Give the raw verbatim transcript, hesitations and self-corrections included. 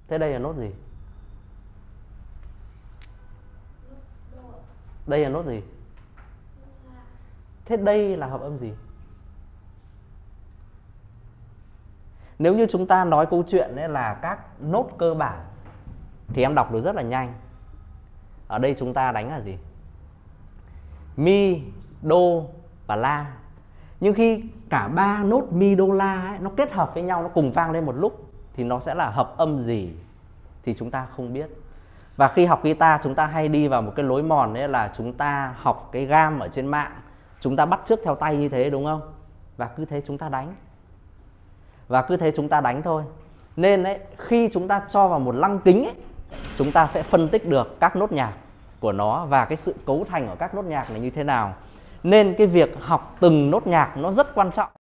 Thế đây là nốt gì? Đây là nốt gì? Thế đây là hợp âm gì? Nếu như chúng ta nói câu chuyện ấy là các nốt cơ bản thì em đọc được rất là nhanh. Ở đây chúng ta đánh là gì? Mi, đô và la. Nhưng khi cả ba nốt mi, đô, la ấy, nó kết hợp với nhau, nó cùng vang lên một lúc thì nó sẽ là hợp âm gì thì chúng ta không biết. Và khi học guitar chúng ta hay đi vào một cái lối mòn đấy là chúng ta học cái gam ở trên mạng, chúng ta bắt chước theo tay như thế đúng không? Và cứ thế chúng ta đánh. Và cứ thế chúng ta đánh thôi. Nên ấy, khi chúng ta cho vào một lăng kính ấy, chúng ta sẽ phân tích được các nốt nhạc của nó và cái sự cấu thành của các nốt nhạc này như thế nào. Nên cái việc học từng nốt nhạc nó rất quan trọng.